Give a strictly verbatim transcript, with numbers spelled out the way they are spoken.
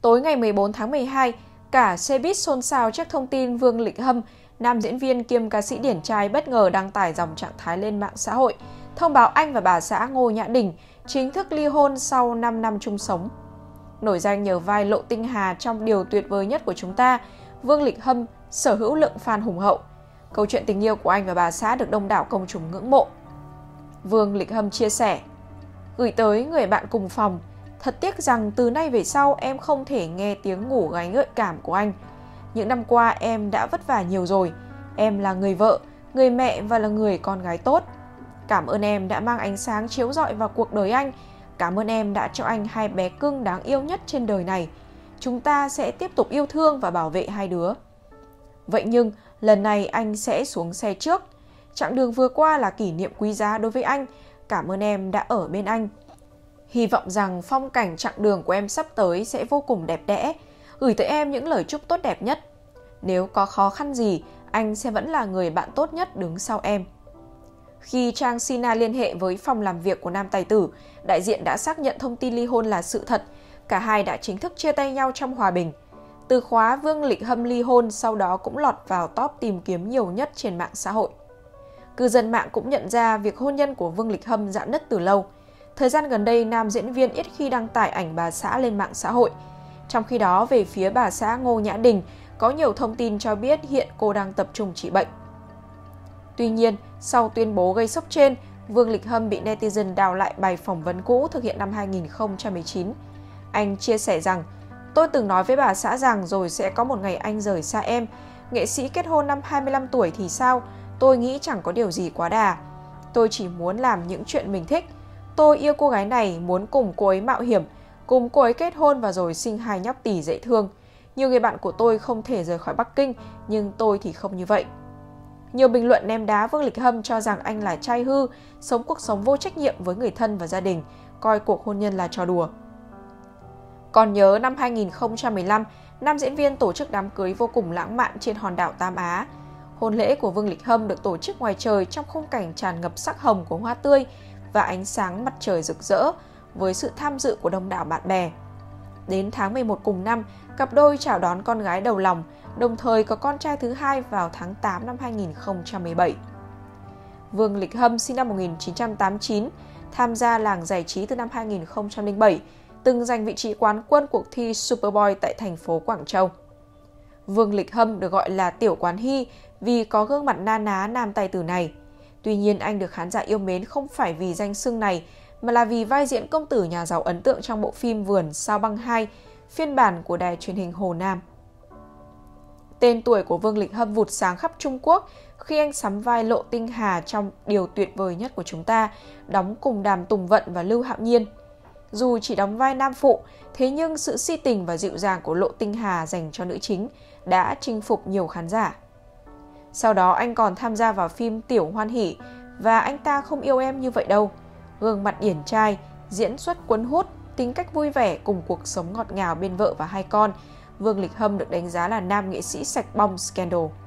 Tối ngày mười bốn tháng mười hai, cả xe buýt xôn xao trước thông tin Vương Lịch Hâm, nam diễn viên kiêm ca sĩ điển trai bất ngờ đăng tải dòng trạng thái lên mạng xã hội, thông báo anh và bà xã Ngô Nhã Đình chính thức ly hôn sau năm năm chung sống. Nổi danh nhờ vai Lộ Tinh Hà trong Điều Tuyệt Vời Nhất Của Chúng Ta, Vương Lịch Hâm sở hữu lượng fan hùng hậu. Câu chuyện tình yêu của anh và bà xã được đông đảo công chúng ngưỡng mộ. Vương Lịch Hâm chia sẻ: "Gửi tới người bạn cùng phòng, thật tiếc rằng từ nay về sau em không thể nghe tiếng ngủ gáy gợi cảm của anh. Những năm qua em đã vất vả nhiều rồi. Em là người vợ, người mẹ và là người con gái tốt. Cảm ơn em đã mang ánh sáng chiếu rọi vào cuộc đời anh. Cảm ơn em đã cho anh hai bé cưng đáng yêu nhất trên đời này. Chúng ta sẽ tiếp tục yêu thương và bảo vệ hai đứa. Vậy nhưng lần này anh sẽ xuống xe trước. Chặng đường vừa qua là kỷ niệm quý giá đối với anh. Cảm ơn em đã ở bên anh. Hy vọng rằng phong cảnh chặng đường của em sắp tới sẽ vô cùng đẹp đẽ. Gửi tới em những lời chúc tốt đẹp nhất. Nếu có khó khăn gì, anh sẽ vẫn là người bạn tốt nhất đứng sau em." Khi trang Sina liên hệ với phòng làm việc của nam tài tử, đại diện đã xác nhận thông tin ly hôn là sự thật. Cả hai đã chính thức chia tay nhau trong hòa bình. Từ khóa Vương Lịch Hâm ly hôn sau đó cũng lọt vào top tìm kiếm nhiều nhất trên mạng xã hội. Cư dân mạng cũng nhận ra việc hôn nhân của Vương Lịch Hâm rạn nứt từ lâu. Thời gian gần đây, nam diễn viên ít khi đăng tải ảnh bà xã lên mạng xã hội. Trong khi đó, về phía bà xã Ngô Nhã Đình, có nhiều thông tin cho biết hiện cô đang tập trung trị bệnh. Tuy nhiên, sau tuyên bố gây sốc trên, Vương Lịch Hâm bị netizen đào lại bài phỏng vấn cũ thực hiện năm hai nghìn không trăm mười chín. Anh chia sẻ rằng: "Tôi từng nói với bà xã rằng rồi sẽ có một ngày anh rời xa em. Nghệ sĩ kết hôn năm hai mươi lăm tuổi thì sao? Tôi nghĩ chẳng có điều gì quá đà. Tôi chỉ muốn làm những chuyện mình thích. Tôi yêu cô gái này, muốn cùng cô ấy mạo hiểm, cùng cô ấy kết hôn và rồi sinh hai nhóc tỳ dễ thương. Nhiều người bạn của tôi không thể rời khỏi Bắc Kinh, nhưng tôi thì không như vậy." Nhiều bình luận ném đá Vương Lịch Hâm cho rằng anh là trai hư, sống cuộc sống vô trách nhiệm với người thân và gia đình, coi cuộc hôn nhân là trò đùa. Còn nhớ năm hai nghìn không trăm mười lăm, nam diễn viên tổ chức đám cưới vô cùng lãng mạn trên hòn đảo Tam Á. Hôn lễ của Vương Lịch Hâm được tổ chức ngoài trời trong khung cảnh tràn ngập sắc hồng của hoa tươi và ánh sáng mặt trời rực rỡ, với sự tham dự của đông đảo bạn bè. Đến tháng mười một cùng năm, cặp đôi chào đón con gái đầu lòng, đồng thời có con trai thứ hai vào tháng tám năm hai nghìn không trăm mười bảy. Vương Lịch Hâm sinh năm một nghìn chín trăm tám mươi chín, tham gia làng giải trí từ năm hai nghìn không trăm lẻ bảy, từng giành vị trí quán quân cuộc thi Superboy tại thành phố Quảng Châu. Vương Lịch Hâm được gọi là Tiểu Quán Hy vì có gương mặt na ná nam tài tử này. Tuy nhiên, anh được khán giả yêu mến không phải vì danh xưng này, mà là vì vai diễn công tử nhà giàu ấn tượng trong bộ phim Vườn Sao Băng hai, phiên bản của đài truyền hình Hồ Nam. Tên tuổi của Vương Lịch Hâm vụt sáng khắp Trung Quốc khi anh sắm vai Lộ Tinh Hà trong Điều Tuyệt Vời Nhất Của Chúng Ta, đóng cùng Đàm Tùng Vận và Lưu Hạo Nhiên. Dù chỉ đóng vai nam phụ, thế nhưng sự si tình và dịu dàng của Lộ Tinh Hà dành cho nữ chính đã chinh phục nhiều khán giả. Sau đó anh còn tham gia vào phim Tiểu Hoan Hỷ và Anh Ta Không Yêu Em Như Vậy Đâu. Gương mặt điển trai, diễn xuất cuốn hút, tính cách vui vẻ cùng cuộc sống ngọt ngào bên vợ và hai con, Vương Lịch Hâm được đánh giá là nam nghệ sĩ sạch bong scandal.